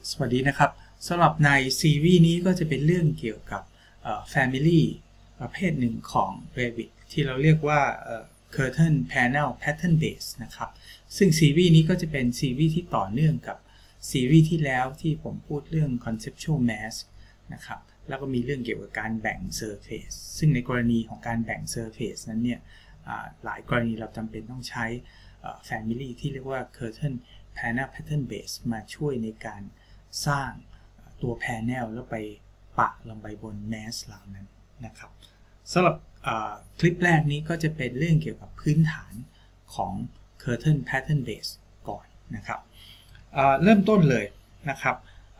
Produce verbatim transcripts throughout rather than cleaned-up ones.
สวัสดีนะครับสำหรับในซีรีส์นี้ก็จะเป็นเรื่องเกี่ยวกับ Family ประเภทหนึ่งของ Revit ที่เราเรียกว่า Curtain Panel Pattern Base นะครับซึ่งซีรีส์นี้ก็จะเป็นซีรีส์ที่ต่อเนื่องกับซีรีส์ที่แล้วที่ผมพูดเรื่อง Conceptual Mask นะครับแล้วก็มีเรื่องเกี่ยวกับการแบ่ง Surface ซึ่งในกรณีของการแบ่ง Surface นั้นเนี่ยหลายกรณีเราจำเป็นต้องใช้ Family ที่เรียกว่า Curtain Panel Pattern Base มาช่วยในการสร้างตัว Panel แล้วไปปะลงไปบน Mask เหล่านั้นนะครับสำหรับคลิปแรกนี้ก็จะเป็นเรื่องเกี่ยวกับพื้นฐานของ Curtain Pattern Base ก่อนนะครับเริ่มต้นเลยนะครับ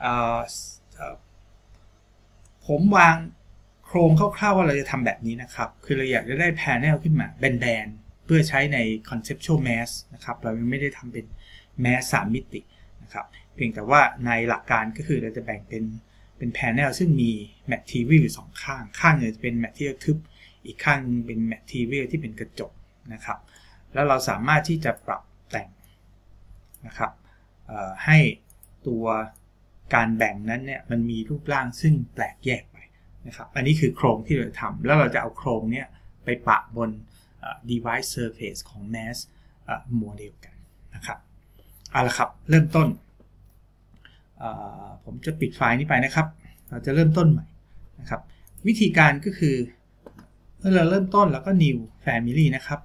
ผมวางโครงคร่าวๆว่าเราจะทำแบบนี้นะครับคือเราอยากจะได้ Panel ขึ้นมาแบนๆเพื่อใช้ใน Conceptual Mask นะครับเรายังไม่ได้ทำเป็น Mask สามมิตินะครับเพียงแต่ว่าในหลักการก็คือเราจะแบ่งเป็นเป็น Panel ซึ่งมี Material อยู่สองข้างข้างหนึ่งจะเป็น Material ทึบอีกข้างเป็น Material ที่เป็นกระจกนะครับแล้วเราสามารถที่จะปรับแต่งนะครับให้ตัวการแบ่งนั้นเนี่ยมันมีรูปร่างซึ่งแปลกแยกไปนะครับอันนี้คือโครงที่เราทำแล้วเราจะเอาโครงเนี่ยไปปะบน device surface ของ Mask โมเดลกันนะครับเอาละครับเริ่มต้นผมจะปิดไฟล์นี้ไปนะครับเราจะเริ่มต้นใหม่นะครับวิธีการก็คือเมื่อเราเริ่มต้นแล้วก็ new family นะครับ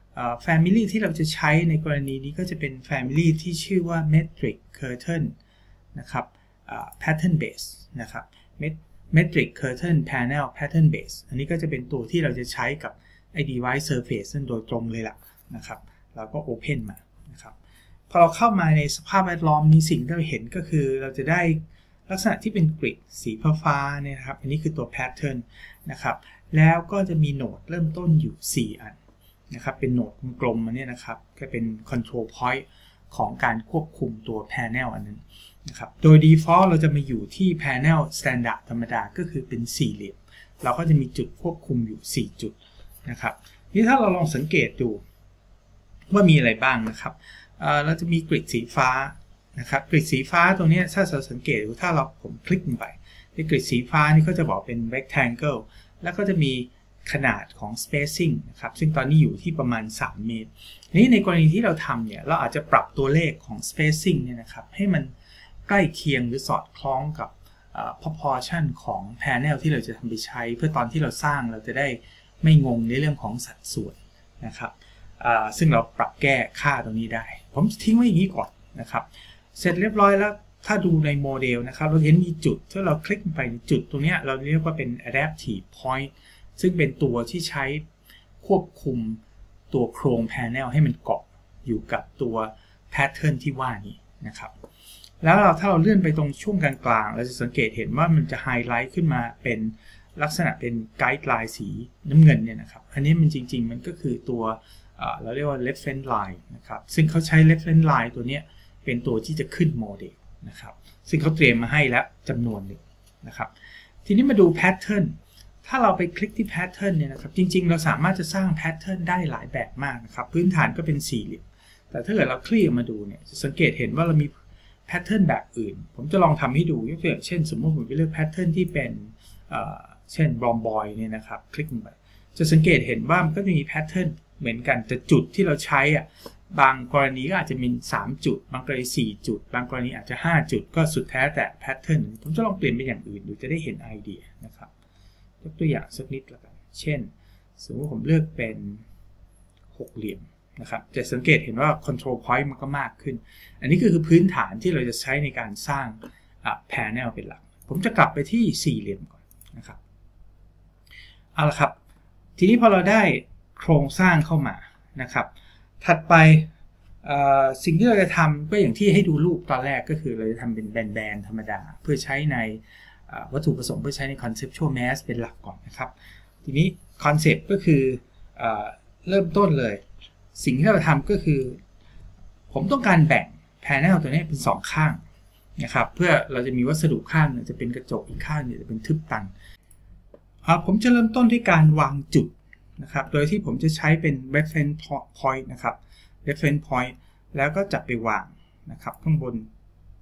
family ที่เราจะใช้ในกรณีนี้ก็จะเป็น family ที่ชื่อว่า metric curtain นะครับ pattern base นะครับ metric curtain panel pattern base อันนี้ก็จะเป็นตัวที่เราจะใช้กับไอ้ device surface นั่นโดยตรงเลยล่ะนะครับเราก็ open มานะครับพอเราเข้ามาในสภาพแวดล้อมนี้สิ่งที่เราเห็นก็คือเราจะได้ลักษณะที่เป็นกริดสีฟ้าๆเนี่ยนะครับอันนี้คือตัว pattern นะครับแล้วก็จะมีโหนดเริ่มต้นอยู่สี่อันนะครับเป็นโหนดกลมๆมาเนี่ยนะครับก็เป็น control point ของการควบคุมตัว panel อันนั้นนะครับโดย default เราจะมาอยู่ที่ panel standard ธรรมดาก็คือเป็นสี่เหลี่ยมเราก็จะมีจุดควบคุมอยู่สี่จุดนะครับนี่ถ้าเราลองสังเกตดูว่ามีอะไรบ้างนะครับเราจะมีกริดสีฟ้านะครับกริดสีฟ้าตรงนี้ถ้าเราสังเกตดูถ้าเราผมคลิกลงไปที่กริดสีฟ้านี่ก็จะบอกเป็น rectangle แล้วก็จะมีขนาดของ spacing นะครับซึ่งตอนนี้อยู่ที่ประมาณสามเมตรนี้ในกรณีที่เราทำเนี่ยเราอาจจะปรับตัวเลขของ spacing เนี่ยนะครับให้มันใกล้เคียงหรือสอดคล้องกับ proportion ของ panel ที่เราจะทำไปใช้เพื่อตอนที่เราสร้างเราจะได้ไม่งงในเรื่องของสัดส่วนนะครับซึ่งเราปรับแก้ค่าตรงนี้ได้ผมทิ้งไว้อย่างนี้ก่อนนะครับเสร็จเรียบร้อยแล้วถ้าดูในโมเดลนะครับเราเห็นมีจุดถ้าเราคลิกไปจุดตรงนี้เราเรียกว่าเป็น adaptive point ซึ่งเป็นตัวที่ใช้ควบคุมตัวโครง panel ให้มันเกาะอยู่กับตัว pattern ที่ว่านี้นะครับแล้วเราถ้าเราเลื่อนไปตรงช่วงกลางๆเราจะสังเกตเห็นว่ามันจะไฮไลท์ขึ้นมาเป็นลักษณะเป็นไกด์ไลน์สีน้ำเงินเนี่ยนะครับอันนี้มันจริงๆมันก็คือตัวเราเรียกว่า reference line นะครับซึ่งเขาใช้ reference line ตัวนี้เป็นตัวที่จะขึ้นโมเดลนะครับซึ่งเขาเตรียมมาให้แล้วจำนวนหนึ่งนะครับทีนี้มาดู pattern ถ้าเราไปคลิกที่ pattern เนี่ยนะครับจริงๆเราสามารถจะสร้าง pattern ได้หลายแบบมากนะครับพื้นฐานก็เป็นสี่เหลี่ยมแต่ถ้าเกิดเราคลี่มาดูเนี่ยจะสังเกตเห็นว่าเรามี pattern แบบอื่นผมจะลองทำให้ดูยกตัวอย่างเช่นสมมติผมไปเลือก pattern ที่เป็นเช่น rhomboid เนี่ยนะครับคลิกลงไปจะสังเกตเห็นว่ามันก็จะมี pattern เหมือนกันแต่จุดที่เราใช้อ่ะบางกรณีก็อาจจะมีสามจุดบางกรณีสี่จุดบางกรณีอาจจะห้าจุดก็สุดแท้แต่ pattern ผมจะลองเปลี่ยนไปอย่างอื่นดูจะได้เห็นไอเดียนะครับยกตัวอย่างสักนิดละกันเช่นสมมติผมเลือกเป็นหกเหลี่ยมนะครับจะสังเกตเห็นว่า control point มันก็มากขึ้นอันนี้ก็คือพื้นฐานที่เราจะใช้ในการสร้าง panel เป็นหลักผมจะกลับไปที่สี่เหลี่ยมก่อนนะครับเอาละครับทีนี้พอเราได้โครงสร้างเข้ามานะครับถัดไปสิ่งที่เราจะทำก็อย่างที่ให้ดูรูปตอนแรกก็คือเราจะทำเป็นแบนๆธรรมดาเพื่อใช้ในวัตถุประสงค์เพื่อใช้ใน conceptual mask เป็นหลักก่อนนะครับทีนี้คอนเซปต์ก็คือเริ่มต้นเลยสิ่งที่เราทำก็คือผมต้องการแบ่ง panel ตัวนี้เป็นสองข้างนะครับเพื่อเราจะมีวัสดุข้างหนึ่งจะเป็นกระจกอีกข้างหนึ่งจะเป็นทึบตันผมจะเริ่มต้นที่การวางจุดนะครับโดยที่ผมจะใช้เป็น reference point นะครับ reference point แล้วก็จับไปวางนะครับข้างบน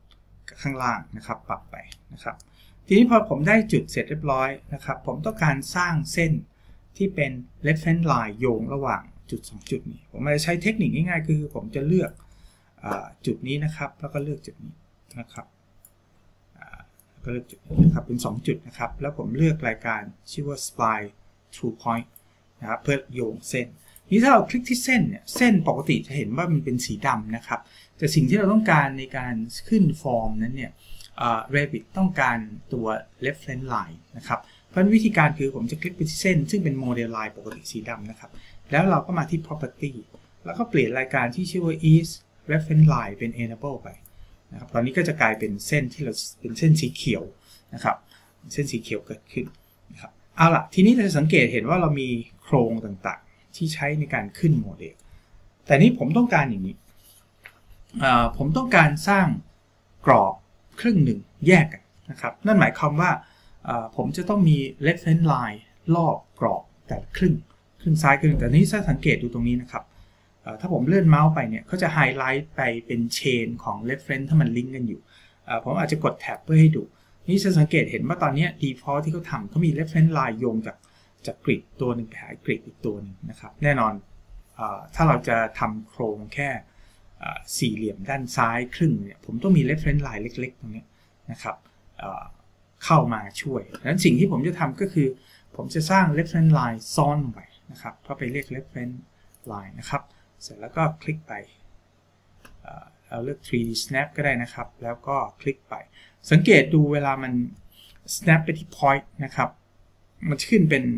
ข้างล่างนะครับปรับไปนะครับทีนี้พอผมได้จุดเสร็จเรียบร้อยนะครับผมต้องการสร้างเส้นที่เป็น reference line โยงระหว่างจุดสองจุดนี้ผมจะใช้เทคนิคง่ายๆคือผมจะเลือกจุดนี้นะครับแล้วก็เลือกจุดนี้นะครับก็เลือกจุดนี้นะครับเป็นสองจุดนะครับแล้วผมเลือกรายการชื่อว่า spline true point นะครับเพื่อโยงเส้นนี้ถ้าเราคลิกที่เส้นเนี่ยเส้นปกติจะเห็นว่ามันเป็นสีดำนะครับแต่สิ่งที่เราต้องการในการขึ้นฟอร์มนั้นเนี่ยRevit ต้องการตัว reference line นะครับเพราะวิธีการคือผมจะคลิกไปที่เส้นซึ่งเป็นโมเดล line ปกติสีดำนะครับแล้วเราก็มาที่ property แล้วก็เปลี่ยนรายการที่ชื่อว่า is reference line เป็น enable ไปนะครับตอนนี้ก็จะกลายเป็นเส้นที่เราเป็นเส้นสีเขียวนะครับเส้นสีเขียวเกิดขึ้นนะครับเอาล่ะทีนี้เราจะสังเกตเห็นว่าเรามีโครงต่างๆที่ใช้ในการขึ้นโมเดลแต่นี้ผมต้องการอย่างนี้ผมต้องการสร้างกรอบครึ่งหนึ่งแยกกันนะครับนั่นหมายความว่าผมจะต้องมี reference line รอบกรอบแต่ละครึ่งครึ่งซ้ายครึ่งแต่นี้ถ้าสังเกตดูตรงนี้นะครับถ้าผมเลื่อนเมาส์ไปเนี่ยเขาจะไฮไลท์ไปเป็นเชนของ reference ถ้ามันลิงก์กันอยู่ผมอาจจะกดแท็บเพื่อให้ดูนี่จะสังเกตเห็นว่าตอนนี้ default ที่เขาทำเขามี reference line โยงจากจากกริดตัวหนึ่งไปหากริดอีกตัวหนึ่งนะครับแน่นอนถ้าเราจะทำโครงแค่สี่เหลี่ยมด้านซ้ายครึ่งเนี่ยผมต้องมี reference line เล็กๆตรงนี้นะครับเข้ามาช่วยดังนั้นสิ่งที่ผมจะทำก็คือผมจะสร้าง reference line ซ้อนลงไปนะครับก็ไปเรียก reference line นะครับเสร็จแล้วก็คลิกไปเราเลือก ทรี ดี snap ก็ได้นะครับแล้วก็คลิกไปสังเกตดูเวลามัน snap ไปที่ point นะครับมันจะขึ้นเป็น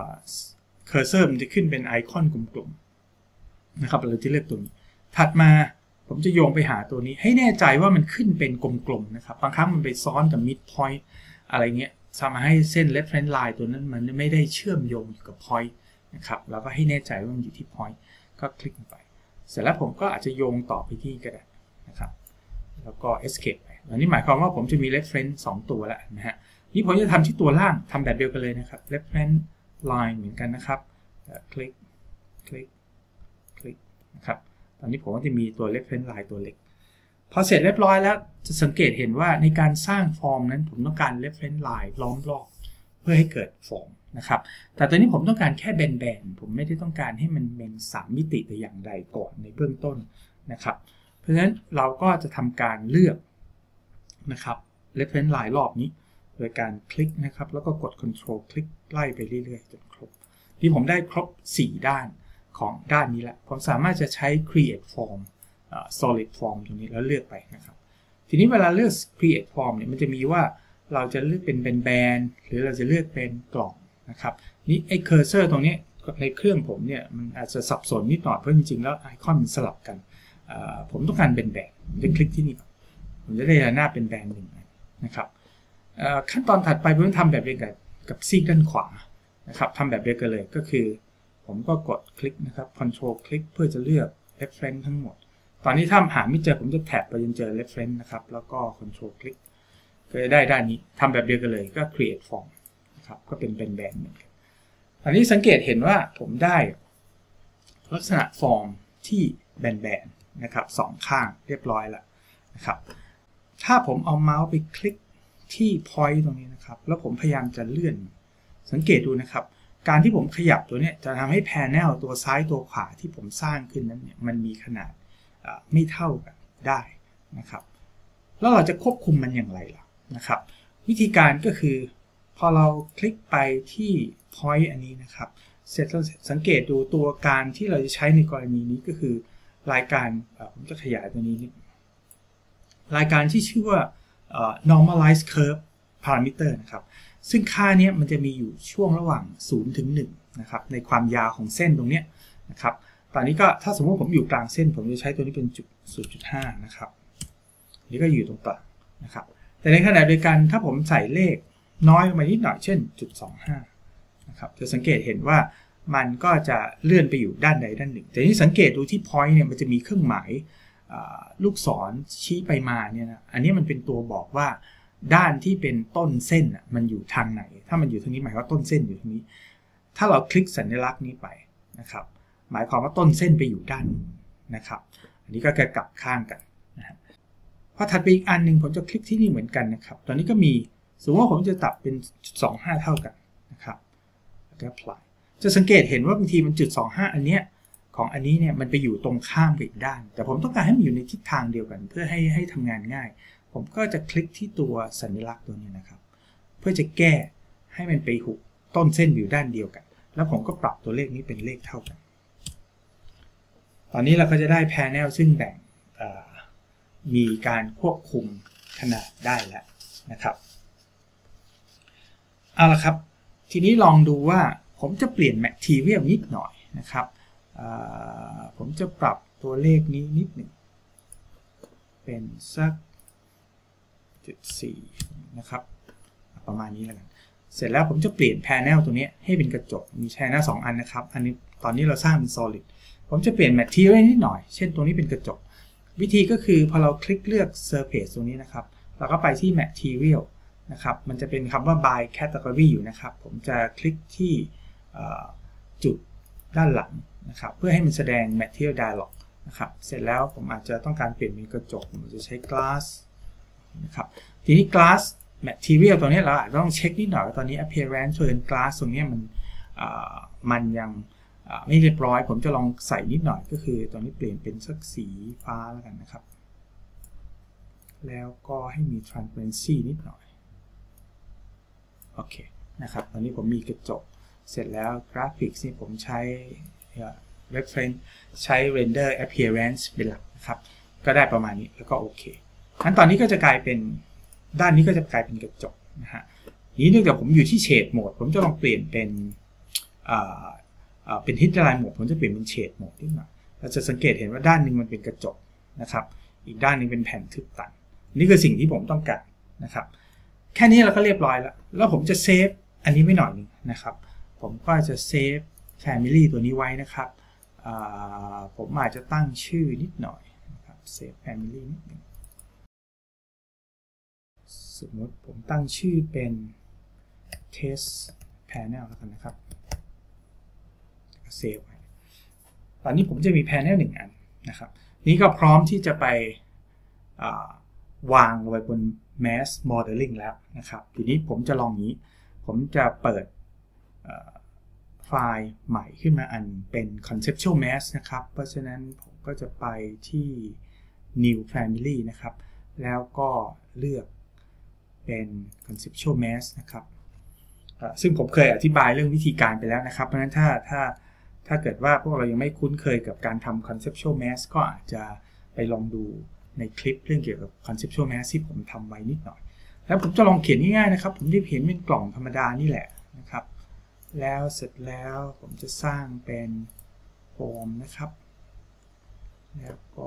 cursor มันจะขึ้นเป็นไอคอนกลมๆนะครับเราจะเลือกตัวนี้ถัดมาผมจะโยงไปหาตัวนี้ให้แน่ใจว่ามันขึ้นเป็นกลมๆนะครับบางครั้งมันไปซ้อนกับ mid point อะไรเงี้ยทำให้เส้น reference line ตัวนั้นมันไม่ได้เชื่อมโยงอยู่กับ point นะครับแล้วก็ให้แน่ใจว่ามันอยู่ที่ point ก็คลิกไปเสร็จแล้วผมก็อาจจะโยงต่อไปที่ก็ได้นะครับแล้วก็ escape ไปอันนี้หมายความว่าผมจะมี reference สองตัวแล้วนะฮะนี่ผมจะทำที่ตัวล่างทำแบบเดียวกันเลยนะครับ reference line เหมือนกันนะครับคลิกคลิกคลิกนะครับตอนนี้ผมก็จะมีตัว reference line ตัวเล็กพอเสร็จเรียบร้อยแล้วจะสังเกตเห็นว่าในการสร้างฟอร์มนั้นผมต้องการ reference line ล้อมรอบเพื่อให้เกิดฟอร์มนะครับแต่ตอนนี้ผมต้องการแค่แบนๆผมไม่ได้ต้องการให้มันเป็นสามมิติแต่อย่างใดก่อนในเบื้องต้นนะครับเพราะฉะนั้นเราก็จะทำการเลือกนะครับ reference line รอบนี้โดยการคลิกนะครับแล้วก็กด control คลิกไล่ไปเรื่อยๆจนครบที่ผมได้ครบสี่ด้านของด้านนี้แล้วผมสามารถจะใช้ create form uh, solid form ตรงนี้แล้วเลือกไปนะครับทีนี้เวลาเลือก create form เนี่ยมันจะมีว่าเราจะเลือกเป็นแบนๆหรือเราจะเลือกเป็นกล่องนะครับนี่ไอ้ cursor ตรงนี้ในเครื่องผมเนี่ยมันอาจจะสับสนนิดหน่อยเพราะจริงๆแล้วไอคอนมันสลับกันผมต้องการเป็นแบนผมจะคลิกที่นี่ผมจะได้หน้าเป็นแบนหนึ่งนะครับขั้นตอนถัดไปผมต้องทำแบบเดียวกันกับซีกด้านขวานะครับทำแบบเดียวกันเลยก็คือผมก็กดคลิกนะครับ control คลิกเพื่อจะเลือก reference ทั้งหมดตอนนี้ถ้าหาไม่เจอผมจะแท็บไปจนเจอ reference นะครับแล้วก็ control คลิกก็จะได้ด้านนี้ทำแบบเดียวกันเลยก็ create form นะครับก็เป็นเป็นแบนเหมือนกันตอนนี้สังเกตเห็นว่าผมได้ลักษณะฟอร์มที่แบนๆนะครับสองข้างเรียบร้อยแล้วนะครับถ้าผมเอาเมาส์ไปคลิกที่ point ตรงนี้นะครับแล้วผมพยายามจะเลื่อนสังเกตดูนะครับการที่ผมขยับตัวนี้จะทำให้ panel ตัวซ้ายตัวขวาที่ผมสร้างขึ้นนั้นเนี่ยมันมีขนาดไม่เท่ากันได้นะครับแล้วเราจะควบคุมมันอย่างไรล่ะนะครับวิธีการก็คือพอเราคลิกไปที่ point อันนี้นะครับเสร็จแล้วสังเกตดูตัวการที่เราจะใช้ในกรณีนี้ก็คือรายการผมจะขยายตัวนี้นิดรายการที่ชื่อว่า normalize curve parameter นะครับซึ่งค่านี้มันจะมีอยู่ช่วงระหว่างศูนย์ถึงหนึ่งนะครับในความยาวของเส้นตรงนี้นะครับตอนนี้ก็ถ้าสมมติผมอยู่กลางเส้นผมจะใช้ตัวนี้เป็นจุด ศูนย์จุดห้า นะครับนี่ก็อยู่ตรงกลางนะครับแต่ในขณะเดียวกันถ้าผมใส่เลขน้อยลงมานิดหน่อยเช่น จุดสองห้า นะครับจะสังเกตเห็นว่ามันก็จะเลื่อนไปอยู่ด้านใดด้านหนึ่งแต่ที่สังเกตดูที่ point เนี่ยมันจะมีเครื่องหมายลูกศรชี้ไปมาเนี่ยนะอันนี้มันเป็นตัวบอกว่าด้านที่เป็นต้นเส้นอ่ะมันอยู่ทางไหนถ้ามันอยู่ทางนี้หมายว่าต้นเส้นอยู่ทางนี้ถ้าเราคลิกสัญลักษณ์นี้ไปนะครับหมายความว่าต้นเส้นไปอยู่ด้านนู้นนะครับอันนี้ก็จะกลับข้างกันนะพออถัดไปอีกอันหนึ่งผมจะคลิกที่นี่เหมือนกันนะครับตอนนี้ก็มีสมมติว่าผมจะตัดเป็นจุดสองห้าเท่ากันนะครับแล้วก็ apply จะสังเกตเห็นว่าบางทีมันจุดสองห้าอันเนี้ยของอันนี้เนี่ยมันไปอยู่ตรงข้ามกับอีกด้านแต่ผมต้องการให้มันอยู่ในทิศทางเดียวกันเพื่อให้ให้ทำงานง่ายผมก็จะคลิกที่ตัวสัญลักษณ์ตัวนี้นะครับเพื่อจะแก้ให้มันไปหุบต้นเส้นอยู่ด้านเดียวกันแล้วผมก็ปรับตัวเลขนี้เป็นเลขเท่ากันตอนนี้เราก็จะได้ panel ซึ่งแบ่งมีการควบคุมขนาดได้แล้วนะครับเอาละครับทีนี้ลองดูว่าผมจะเปลี่ยน material นิดหน่อยนะครับผมจะปรับตัวเลขนี้นิดหนึ่งเป็นสัก จุดสี่ นะครับประมาณนี้แล้วกันเสร็จแล้วผมจะเปลี่ยน panel ตัวนี้ให้เป็นกระจกมี panel สองอันนะครับอันนี้ตอนนี้เราสร้างเป็น solid ผมจะเปลี่ยน material นิดหน่อยเช่นตัวนี้เป็นกระจกวิธีก็คือพอเราคลิกเลือก surface ตรงนี้นะครับเราก็ไปที่ material นะครับมันจะเป็นคำว่า by category อยู่นะครับผมจะคลิกที่จุดด้านหลังนะครับเพื่อให้มันแสดง material dialog นะครับเสร็จแล้วผมอาจจะต้องการเปลี่ยนเป็นกระจกผมจะใช้ glass นะครับทีนี้ glass material ตัวนี้เราอาจจะต้องเช็คนิดหน่อยว่าตอนนี้ appearance ส่วน glass ตรงนี้มันมันยังไม่เรียบร้อยผมจะลองใส่นิดหน่อยก็คือตอนนี้เปลี่ยนเป็นสักสีฟ้าแล้วกันนะครับแล้วก็ให้มี transparency นิดหน่อยโอเคนะครับตอนนี้ผมมีกระจกเสร็จแล้ว graphics นี่ผมใช้ reference ใช้ render appearance เป็นหลักนะครับก็ได้ประมาณนี้แล้วก็โอเคงั้นตอนนี้ก็จะกลายเป็นด้านนี้ก็จะกลายเป็นกระจกนะฮะนี้เนื่องจากผมอยู่ที่ shade mode ผมจะลองเปลี่ยนเป็นเป็น histogram mode ผมจะเปลี่ยนเป็น shade mode นิดหน่อยเราจะสังเกตเห็นว่าด้านนึงมันเป็นกระจกนะครับอีกด้านนึงเป็นแผ่นทึบตันนี่คือสิ่งที่ผมต้องการนะครับแค่นี้เราก็เรียบร้อยแล้วแล้วผมจะเซฟอันนี้ไว้หน่อยนึงนะครับผมก็จะเซฟ family ตัวนี้ไว้นะครับผมอาจจะตั้งชื่อนิดหน่อยนะครับเซฟ family นิดนึงสมมติผมตั้งชื่อเป็น test panel แล้วกันนะครับเซฟไว้ตอนนี้ผมจะมี panel หนึ่งอันนะครับนี้ก็พร้อมที่จะไปวางไว้บน mass modeling แล้วนะครับทีนี้ผมจะลองนี้ผมจะเปิดไฟล์ใหม่ขึ้นมาอันเป็น conceptual mass นะครับเพราะฉะนั้นผมก็จะไปที่ new family นะครับแล้วก็เลือกเป็น conceptual mass นะครับซึ่งผมเคยอธิบายเรื่องวิธีการไปแล้วนะครับเพราะฉะนั้นถ้าถ้าถ้าเกิดว่าพวกเรายังไม่คุ้นเคยกับการทำ conceptual mass ก็อาจจะไปลองดูในคลิปเรื่องเกี่ยวกับ conceptual mass ที่ผมทำไว้นิดหน่อยแล้วผมจะลองเขียนง่ายๆนะครับผมได้เห็นเป็นกล่องธรรมดานี่แหละนะครับแล้วเสร็จแล้วผมจะสร้างเป็นโฟมนะครับแล้วก็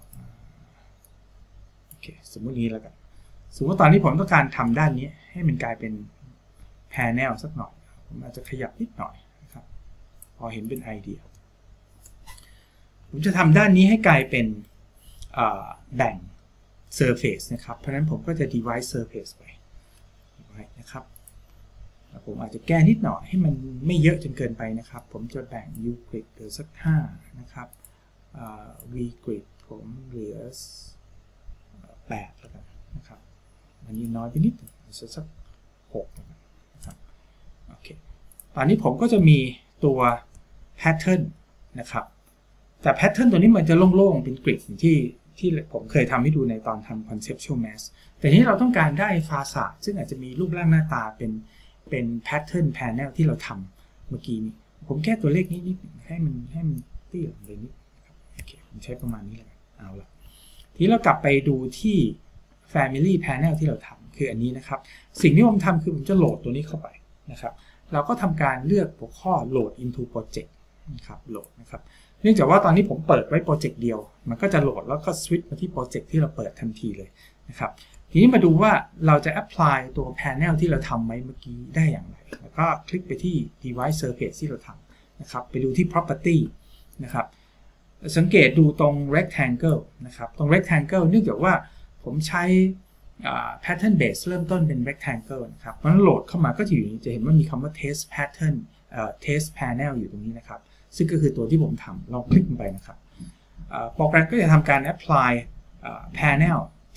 โอเคสมมตินี้แล้วกันสมมติตอนนี้ผมต้องการทำด้านนี้ให้มันกลายเป็น panel สักหน่อยผมอาจจะขยับนิดหน่อยนะครับพอเห็นเป็นไอเดียผมจะทำด้านนี้ให้กลายเป็นแบ่ง surface นะครับเพราะฉะนั้นผมก็จะ divide surface ไปนะครับผมอาจจะแก้นิดหน่อยให้มันไม่เยอะจนเกินไปนะครับผมจะแบ่ง u grid เหลือสักห้านะครับ v grid ผมเหลือแปดแล้วกันนะครับอันนี้น้อยไปนิดสักหกนะครับโอเคตอนนี้ผมก็จะมีตัว pattern นะครับแต่แพทเทิร์นตัวนี้มันจะโล่งๆเป็นกริดที่ที่ผมเคยทำให้ดูในตอนทำ conceptual mass แต่นี้เราต้องการได้ฟาซาดซึ่งอาจจะมีรูปร่างหน้าตาเป็นเป็นแพทเทิร์น panel ที่เราทำเมื่อกี้นี้ผมแค่ตัวเลขนิดนิดให้มันให้มันเตี้ยลงไปนิดโอเคผมใช้ประมาณนี้เลยเอาละทีนี้เรากลับไปดูที่ family panel ที่เราทำคืออันนี้นะครับสิ่งที่ผมทำคือผมจะโหลดตัวนี้เข้าไปนะครับเราก็ทำการเลือกหัวข้อ load into project นะครับโหลดนะครับเนื่องจากว่าตอนนี้ผมเปิดไว้โปรเจกต์เดียวมันก็จะโหลดแล้วก็สวิตช์มาที่โปรเจกต์ที่เราเปิดทันทีเลยนะครับทีนี้มาดูว่าเราจะ apply ตัว panel ที่เราทำไว้เมื่อกี้ได้อย่างไรแล้วก็คลิกไปที่ device surface ที่เราทำนะครับไปดูที่ property นะครับสังเกตดูตรง rectangle นะครับตรง rectangle เนื่องจากว่าผมใช้ pattern base เริ่มต้นเป็น rectangle นะครับเพราะฉะนั้นโหลดเข้ามาก็จะอยู่จะเห็นว่ามีคำว่า test pattern test panel อยู่ตรงนี้นะครับซึ่งก็คือตัวที่ผมทำลองคลิกลงไปนะครับโปรแกรมก็จะทำการ apply panel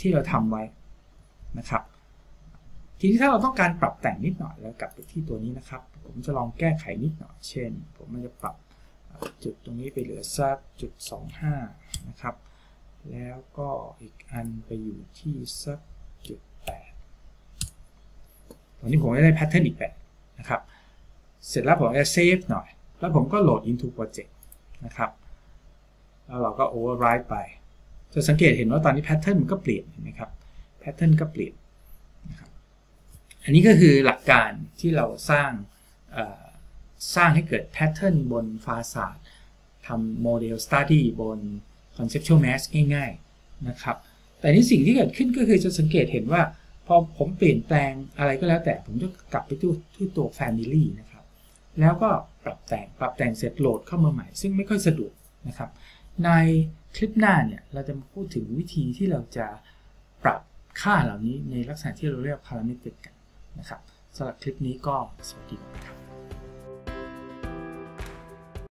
ที่เราทำไว้นะครับทีนี้ถ้าเราต้องการปรับแต่งนิดหน่อยแล้วกลับไปที่ตัวนี้นะครับผมจะลองแก้ไขนิดหน่อยเช่นผมมันจะปรับจุดตรงนี้ไปเหลือสักจุดสองห้านะครับแล้วก็อีกอันไปอยู่ที่สักจุดแปดตอนนี้ผมได้แพทเทิร์นอีกแบบนะครับเสร็จแล้วผมจะเซฟหน่อยแล้วผมก็โหลด into project นะครับแล้วเราก็ override ไปจะสังเกตเห็นว่าตอนนี้แพทเทิร์นมันก็เปลี่ยนเห็นไหมครับแพทเทิร์นก็เปลี่ยนนะครับอันนี้ก็คือหลักการที่เราสร้างสร้างให้เกิดแพทเทิร์นบนฟาซาดทำโมเดล study บน conceptual mask ง่ายๆนะครับแต่นี่สิ่งที่เกิดขึ้นก็คือจะสังเกตเห็นว่าพอผมเปลี่ยนแปลงอะไรก็แล้วแต่ผมจะกลับไปที่ที่ตัว family นะครับแล้วก็ปรับแต่งปรับแต่งเสร็จโหลดเข้ามาใหม่ซึ่งไม่ค่อยสะดวกนะครับในคลิปหน้าเนี่ยเราจะมาพูดถึงวิธีที่เราจะปรับค่าเหล่านี้ในลักษณะที่เราเรียก parametric กันนะครับสำหรับคลิปนี้ก็สวัสดีครับ